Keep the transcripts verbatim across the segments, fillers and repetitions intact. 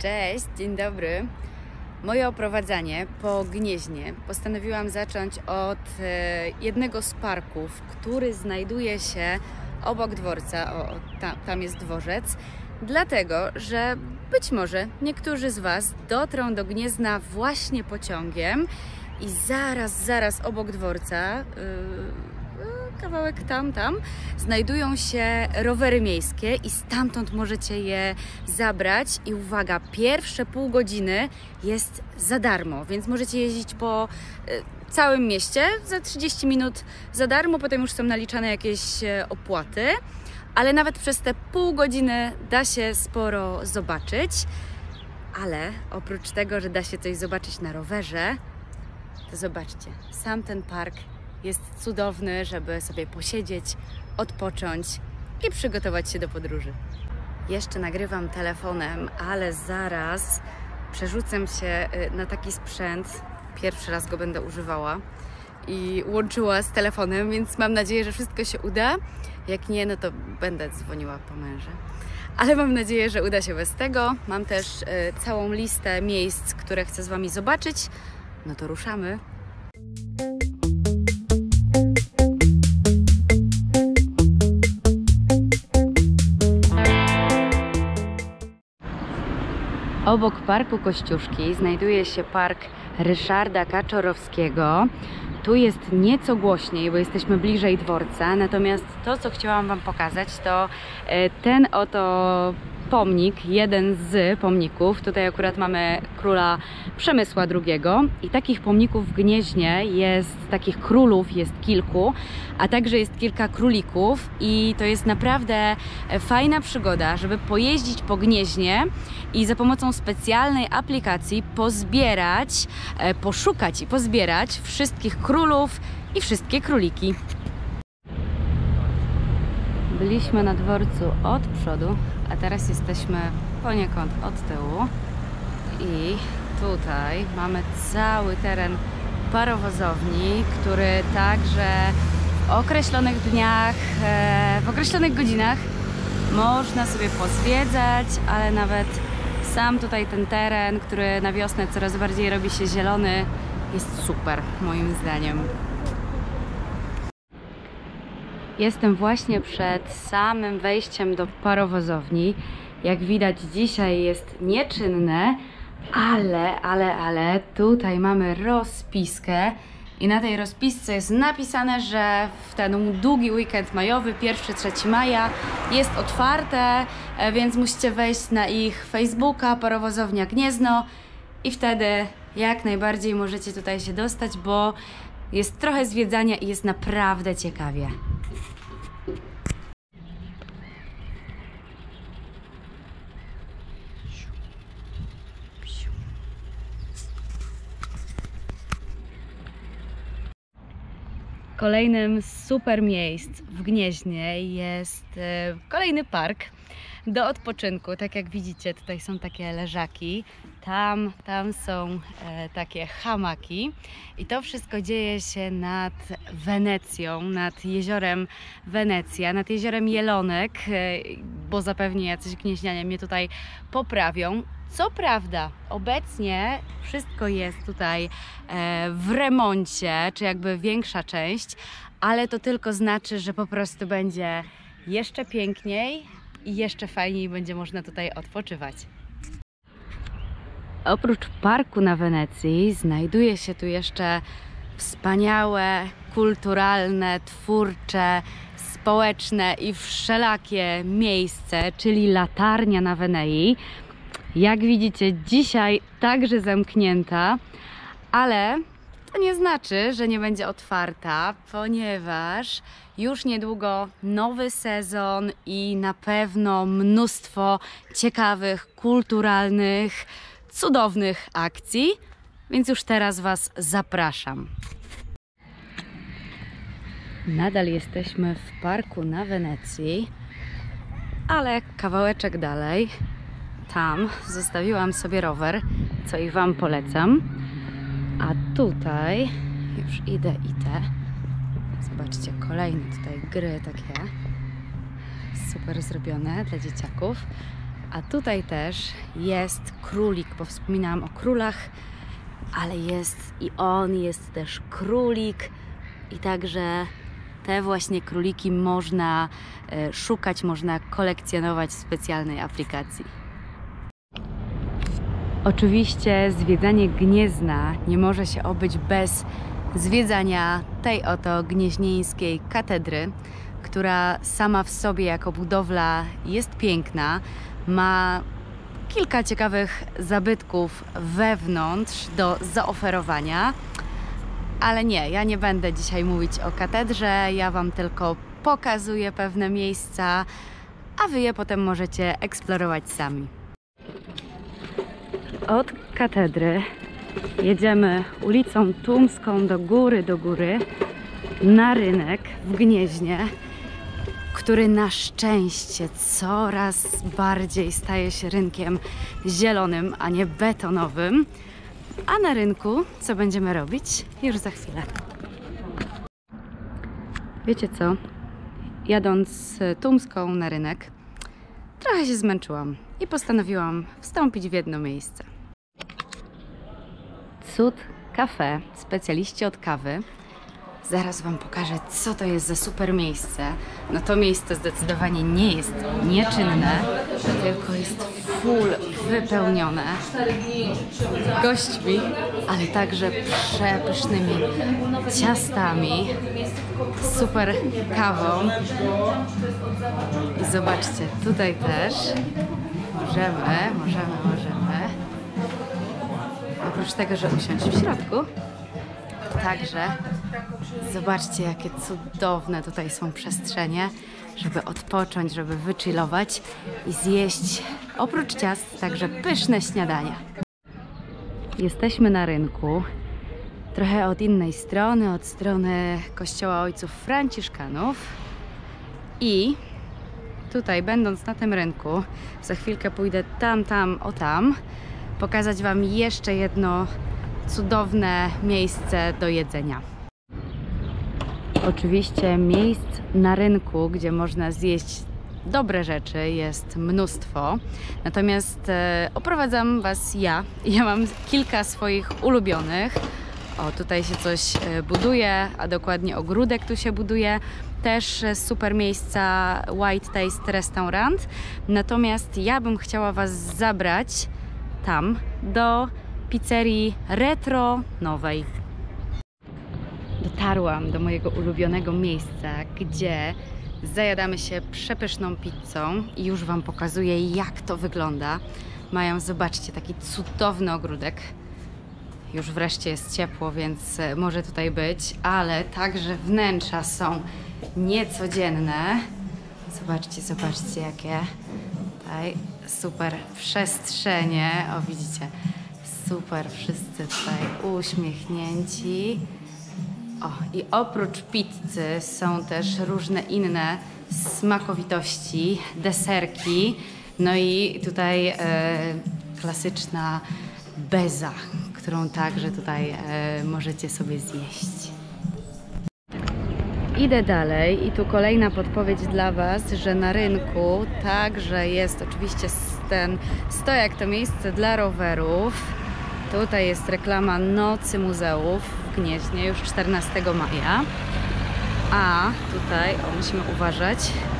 Cześć, dzień dobry. Moje oprowadzanie po Gnieźnie postanowiłam zacząć od jednego z parków, który znajduje się obok dworca. O, tam, tam jest dworzec. Dlatego, że być może niektórzy z Was dotrą do Gniezna właśnie pociągiem i zaraz, zaraz obok dworca, yy, kawałek tam, tam, znajdują się rowery miejskie i stamtąd możecie je zabrać. I uwaga, pierwsze pół godziny jest za darmo, więc możecie jeździć po yy, całym mieście za trzydzieści minut za darmo, potem już są naliczane jakieś yy, opłaty. Ale nawet przez te pół godziny da się sporo zobaczyć. Ale oprócz tego, że da się coś zobaczyć na rowerze, to zobaczcie, sam ten park jest cudowny, żeby sobie posiedzieć, odpocząć i przygotować się do podróży. Jeszcze nagrywam telefonem, ale zaraz przerzucę się na taki sprzęt. Pierwszy raz go będę używała i łączyła z telefonem, więc mam nadzieję, że wszystko się uda. Jak nie, no to będę dzwoniła po męża. Ale mam nadzieję, że uda się bez tego. Mam też y, całą listę miejsc, które chcę z Wami zobaczyć. No to ruszamy. Obok Parku Kościuszki znajduje się Park Ryszarda Kaczorowskiego. Tu jest nieco głośniej, bo jesteśmy bliżej dworca, natomiast to, co chciałam Wam pokazać, to ten oto pomnik, jeden z pomników. Tutaj akurat mamy króla Przemysła drugiego i takich pomników w Gnieźnie jest, takich królów jest kilku, a także jest kilka królików i to jest naprawdę fajna przygoda, żeby pojeździć po Gnieźnie i za pomocą specjalnej aplikacji pozbierać, poszukać i pozbierać wszystkich królów i wszystkie króliki. Byliśmy na dworcu od przodu, a teraz jesteśmy poniekąd od tyłu i tutaj mamy cały teren parowozowni, który także w określonych dniach, w określonych godzinach można sobie pozwiedzać, ale nawet sam tutaj ten teren, który na wiosnę coraz bardziej robi się zielony, jest super moim zdaniem. Jestem właśnie przed samym wejściem do parowozowni. Jak widać, dzisiaj jest nieczynne, ale, ale, ale tutaj mamy rozpiskę i na tej rozpisce jest napisane, że w ten długi weekend majowy, pierwszy trzeci maja, jest otwarte, więc musicie wejść na ich Facebooka, Parowozownia Gniezno i wtedy jak najbardziej możecie tutaj się dostać, bo jest trochę zwiedzania i jest naprawdę ciekawie. Kolejnym z super miejsc w Gnieźnie jest kolejny park do odpoczynku. Tak jak widzicie, tutaj są takie leżaki, tam, tam są e, takie hamaki i to wszystko dzieje się nad Wenecją, nad jeziorem Wenecja, nad jeziorem Jelonek, e, bo zapewnie jacyś gnieźnianie mnie tutaj poprawią. Co prawda, obecnie wszystko jest tutaj e, w remoncie, czy jakby większa część, ale to tylko znaczy, że po prostu będzie jeszcze piękniej i jeszcze fajniej będzie można tutaj odpoczywać. Oprócz parku na Wenecji znajduje się tu jeszcze wspaniałe, kulturalne, twórcze, społeczne i wszelakie miejsce, czyli latarnia na Wenei. Jak widzicie, dzisiaj także zamknięta, ale to nie znaczy, że nie będzie otwarta, ponieważ już niedługo nowy sezon i na pewno mnóstwo ciekawych, kulturalnych, cudownych akcji, więc już teraz Was zapraszam. Nadal jesteśmy w parku na Wenecji, ale kawałeczek dalej. Tam zostawiłam sobie rower, co i Wam polecam. A tutaj już idę, idę. Zobaczcie, kolejne tutaj gry takie super zrobione dla dzieciaków. A tutaj też jest królik, bo wspominałam o królach, ale jest i on, jest też królik i także te właśnie króliki można szukać, można kolekcjonować w specjalnej aplikacji. Oczywiście zwiedzanie Gniezna nie może się obyć bez zwiedzania tej oto gnieźnieńskiej katedry, która sama w sobie jako budowla jest piękna, ma kilka ciekawych zabytków wewnątrz do zaoferowania, ale nie, ja nie będę dzisiaj mówić o katedrze, ja Wam tylko pokazuję pewne miejsca, a Wy je potem możecie eksplorować sami. Od katedry jedziemy ulicą Tumską do góry, do góry, na rynek w Gnieźnie, który na szczęście coraz bardziej staje się rynkiem zielonym, a nie betonowym. A na rynku co będziemy robić? Już za chwilę. Wiecie co? Jadąc Tumską na rynek, trochę się zmęczyłam i postanowiłam wstąpić w jedno miejsce. Cud Cafe, specjaliści od kawy. Zaraz Wam pokażę, co to jest za super miejsce. No to miejsce zdecydowanie nie jest nieczynne, tylko jest full wypełnione gośćmi, ale także przepysznymi ciastami, super kawą. I zobaczcie, tutaj też możemy, możemy, możemy, oprócz tego, że usiąść w środku, także zobaczcie, jakie cudowne tutaj są przestrzenie, żeby odpocząć, żeby wychillować i zjeść oprócz ciast także pyszne śniadania. Jesteśmy na rynku, trochę od innej strony, od strony kościoła ojców franciszkanów i tutaj, będąc na tym rynku, za chwilkę pójdę tam, tam, o tam, pokazać Wam jeszcze jedno cudowne miejsce do jedzenia. Oczywiście miejsc na rynku, gdzie można zjeść dobre rzeczy, jest mnóstwo. Natomiast e, oprowadzam Was ja. Ja mam kilka swoich ulubionych. O, tutaj się coś buduje, a dokładnie ogródek tu się buduje. Też super miejsca White Taste Restaurant. Natomiast ja bym chciała Was zabrać tam, do pizzerii Retro Nowej. Dotarłam do mojego ulubionego miejsca, gdzie zajadamy się przepyszną pizzą i już Wam pokazuję, jak to wygląda. Mają, zobaczcie, taki cudowny ogródek. Już wreszcie jest ciepło, więc może tutaj być, ale także wnętrza są niecodzienne. Zobaczcie, zobaczcie, jakie tutaj super przestrzenie. O, widzicie, super, wszyscy tutaj uśmiechnięci. O, i oprócz pizzy są też różne inne smakowitości, deserki, no i tutaj e, klasyczna beza, którą także tutaj e, możecie sobie zjeść. Idę dalej i tu kolejna podpowiedź dla Was, że na rynku także jest oczywiście ten stojak, to miejsce dla rowerów. Tutaj jest reklama Nocy Muzeów w Gnieźnie już czternastego maja. A tutaj, o, musimy uważać.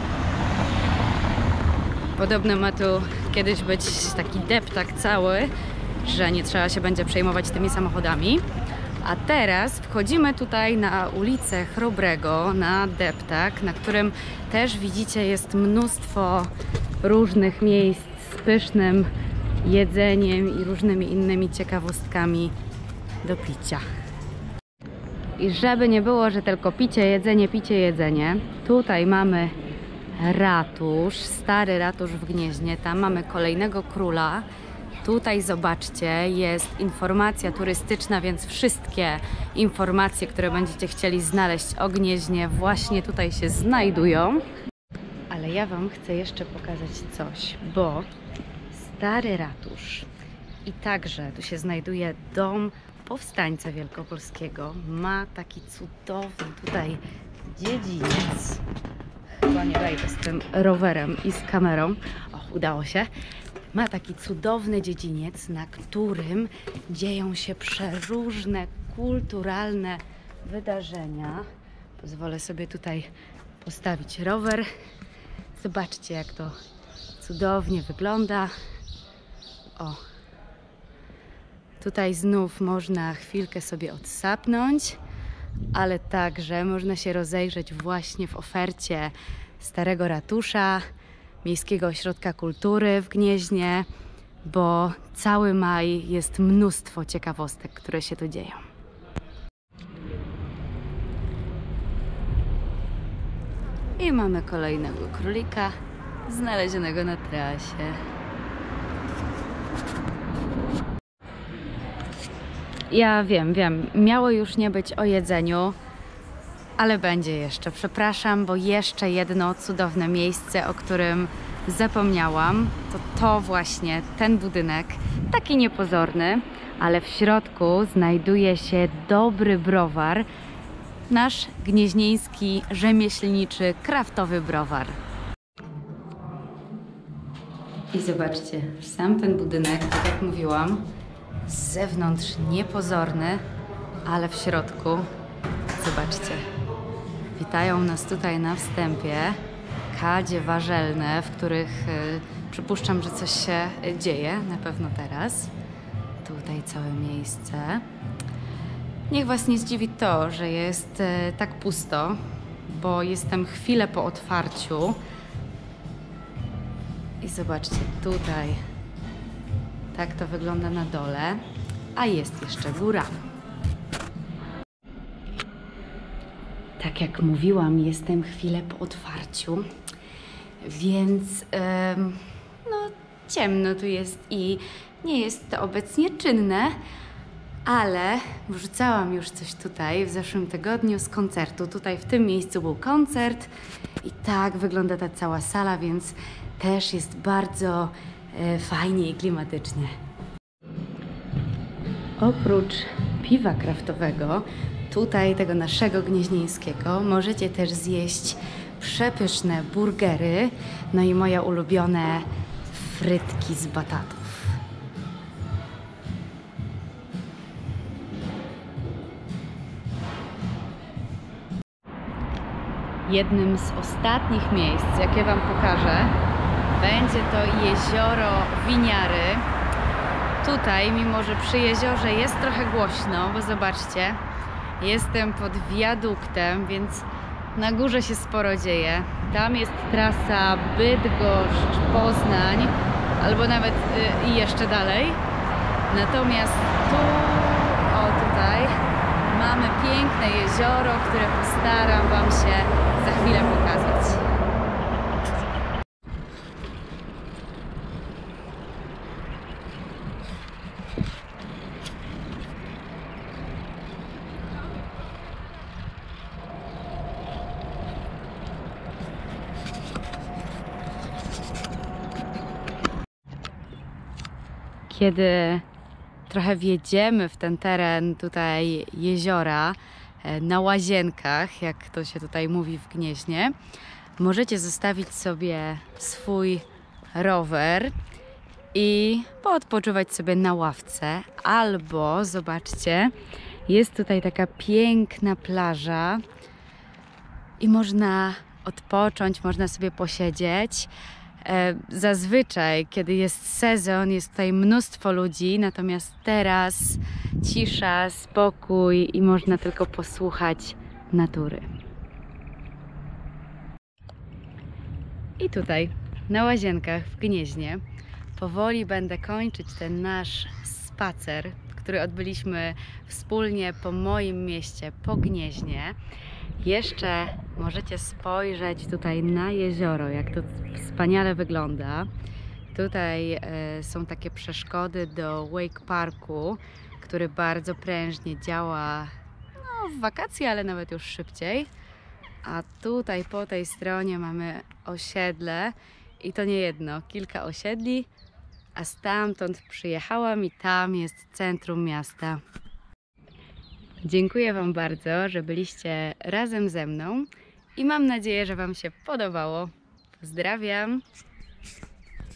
Podobno ma tu kiedyś być taki deptak cały, że nie trzeba się będzie przejmować tymi samochodami. A teraz wchodzimy tutaj na ulicę Chrobrego, na deptak, na którym też widzicie jest mnóstwo różnych miejsc z pysznym jedzeniem i różnymi innymi ciekawostkami do picia. I żeby nie było, że tylko picie, jedzenie, picie, jedzenie, tutaj mamy ratusz, stary ratusz w Gnieźnie, tam mamy kolejnego króla. Tutaj zobaczcie, jest informacja turystyczna, więc wszystkie informacje, które będziecie chcieli znaleźć o Gnieźnie, właśnie tutaj się znajdują. Ale ja Wam chcę jeszcze pokazać coś, bo stary ratusz i także tu się znajduje dom powstańca wielkopolskiego. Ma taki cudowny tutaj dziedziniec. Chyba nie wejdę z tym rowerem i z kamerą. O, udało się. ma taki cudowny dziedziniec, na którym dzieją się przeróżne kulturalne wydarzenia. Pozwolę sobie tutaj postawić rower. Zobaczcie, jak to cudownie wygląda. O, tutaj znów można chwilkę sobie odsapnąć, ale także można się rozejrzeć właśnie w ofercie Starego Ratusza, Miejskiego Ośrodka Kultury w Gnieźnie, bo cały maj jest mnóstwo ciekawostek, które się tu dzieją. I mamy kolejnego królika znalezionego na trasie. Ja wiem, wiem, miało już nie być o jedzeniu, ale będzie jeszcze. Przepraszam, bo jeszcze jedno cudowne miejsce, o którym zapomniałam, to to właśnie ten budynek, taki niepozorny, ale w środku znajduje się dobry browar, nasz gnieźnieński, rzemieślniczy, kraftowy browar. I zobaczcie, sam ten budynek, tak jak mówiłam, z zewnątrz niepozorny, ale w środku, zobaczcie, witają nas tutaj na wstępie kadzie warzelne, w których y, przypuszczam, że coś się dzieje, na pewno teraz. Tutaj całe miejsce. Niech Was nie zdziwi to, że jest y, tak pusto, bo jestem chwilę po otwarciu. I zobaczcie, tutaj tak to wygląda na dole, a jest jeszcze góra. Tak jak mówiłam, jestem chwilę po otwarciu, więc ym, no, ciemno tu jest i nie jest to obecnie czynne, ale wrzucałam już coś tutaj w zeszłym tygodniu z koncertu. Tutaj w tym miejscu był koncert i tak wygląda ta cała sala, więc też jest bardzo e, fajnie i klimatycznie. Oprócz piwa kraftowego, tutaj tego naszego gnieźnieńskiego, możecie też zjeść przepyszne burgery, no i moje ulubione frytki z batatów. Jednym z ostatnich miejsc, jakie Wam pokażę, będzie to jezioro Winiary. Tutaj, mimo że przy jeziorze jest trochę głośno, bo zobaczcie, jestem pod wiaduktem, więc na górze się sporo dzieje. Tam jest trasa Bydgoszcz-Poznań, albo nawet i yy, jeszcze dalej. Natomiast tu, o tutaj, mamy piękne jezioro, które postaram Wam się za chwilę pokazać. Kiedy trochę wjedziemy w ten teren tutaj jeziora, na łazienkach, jak to się tutaj mówi w Gnieźnie, możecie zostawić sobie swój rower i poodpoczywać sobie na ławce, albo zobaczcie, jest tutaj taka piękna plaża i można odpocząć, można sobie posiedzieć. Zazwyczaj, kiedy jest sezon, jest tutaj mnóstwo ludzi, natomiast teraz cisza, spokój i można tylko posłuchać natury. I tutaj, na łazienkach w Gnieźnie, powoli będę kończyć ten nasz spacer, który odbyliśmy wspólnie po moim mieście, po Gnieźnie. Jeszcze możecie spojrzeć tutaj na jezioro, jak to wspaniale wygląda. Tutaj e, są takie przeszkody do Wake Parku, który bardzo prężnie działa no, w wakacje, ale nawet już szybciej. A tutaj po tej stronie mamy osiedle i to nie jedno, kilka osiedli, a stamtąd przyjechałam i tam jest centrum miasta. Dziękuję Wam bardzo, że byliście razem ze mną i mam nadzieję, że Wam się podobało. Pozdrawiam!